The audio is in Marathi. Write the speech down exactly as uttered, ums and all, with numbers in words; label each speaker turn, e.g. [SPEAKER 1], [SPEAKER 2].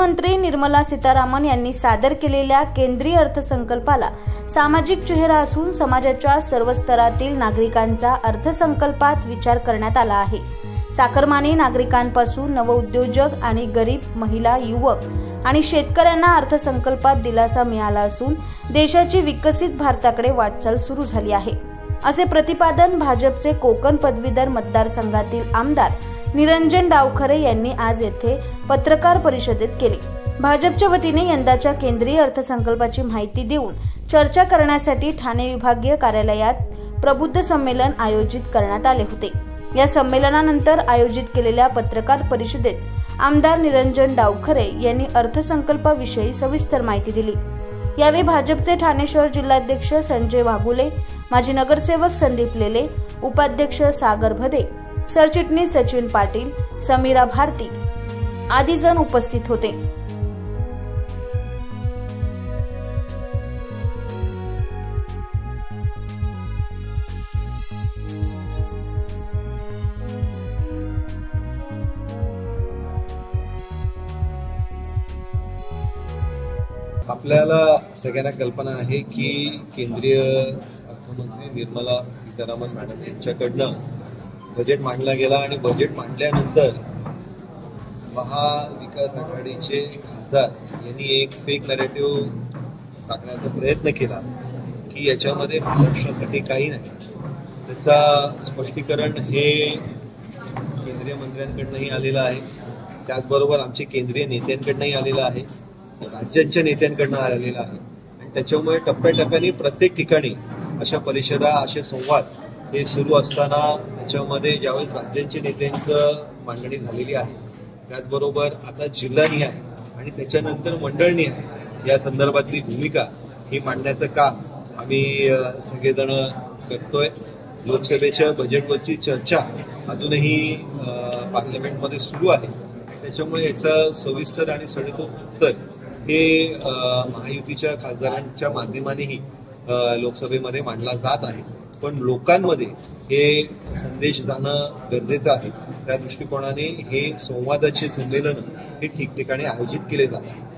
[SPEAKER 1] अर्थमंत्री निर्मला सीतारामन यांनी सादर केलेल्या केंद्रीय अर्थसंकल्पाला सामाजिक चेहरा असून समाजाच्या सर्व स्तरातील नागरिकांचा अर्थसंकल्पात विचार करण्यात आला आहे। चाकरमानी नागरिकांपासून नवउद्योजक आणि गरीब महिला, युवक आणि शेतकऱ्यांना अर्थसंकल्पात दिलासा मिळाला असून देशाची विकसित भारताकडे वाटचाल सुरू झाली आहे, असे प्रतिपादन भाजपचे कोकण पदवीधर मतदारसंघातील आमदार निरंजन डावखरे यांनी आज येथे पत्रकार परिषदेत केले। भाजपच्या वतीने यंदाच्या केंद्रीय अर्थसंकल्पाची माहिती देऊन चर्चा करण्यासाठी ठाणे विभागीय कार्यालयात प्रबुद्ध संमेलन आयोजित करण्यात आले होते। या संमेलनानंतर आयोजित केलेल्या पत्रकार परिषदेत आमदार निरंजन डावखरे यांनी अर्थसंकल्पाविषयी सविस्तर माहिती दिली। यावेळी भाजपचे ठाणे शहर जिल्हाध्यक्ष संजय वाघुले, माजी नगरसेवक संदीप लेले, उपाध्यक्ष सागर भदे, सरचिटणीस सचिन पाटील, समीरा भारती आदी जण उपस्थित होते।
[SPEAKER 2] आपल्याला सगळ्यांना कल्पना आहे की केंद्रीय अर्थमंत्री निर्मला सीतारामन मॅडम यांच्याकडनं बजेट मांडला गेला आणि बजेट मांडल्यानंतर महाविकास आघाडीचे खासदार यांनी एक फेक नॅरेटिव्ह टाकण्याचा प्रयत्न केला की याच्यामध्ये महाराष्ट्रासाठी काही नाही। त्याचा स्पष्टीकरण हे केंद्रीय मंत्र्यांकडनंही आलेलं आहे, त्याचबरोबर आमचे केंद्रीय नेत्यांकडनंही आलेलं आहे, राज्यांच्या नेत्यांकडनं आलेलं आहे आणि त्याच्यामुळे टप्प्याटप्प्याने प्रत्येक ठिकाणी अशा परिषदा, असे संवाद हे सुरू असताना त्याच्यामध्ये ज्यावेळेस राज्यांच्या नेत्यांचं मांडणी झालेली आहे, त्याचबरोबर आता जिल्हानिहाय आणि त्याच्यानंतर मंडळनिहाय या संदर्भातली भूमिका ही मांडण्याचं काम आम्ही सगळेजण करतोय। लोकसभेच्या बजेटवरची चर्चा अजूनही पार्लमेंटमध्ये सुरू आहे, त्याच्यामुळे याचं सविस्तर आणि सडेतोड उत्तर हे महायुतीच्या खासदारांच्या माध्यमानेही लोकसभेमध्ये मांडला जात आहे, पण लोकांमध्ये हे संदेश जाणं गरजेचं आहे। त्या दृष्टिकोनाने हे संवादाचे संमेलन हे ठिकठिकाणी आयोजित केले जात आहे।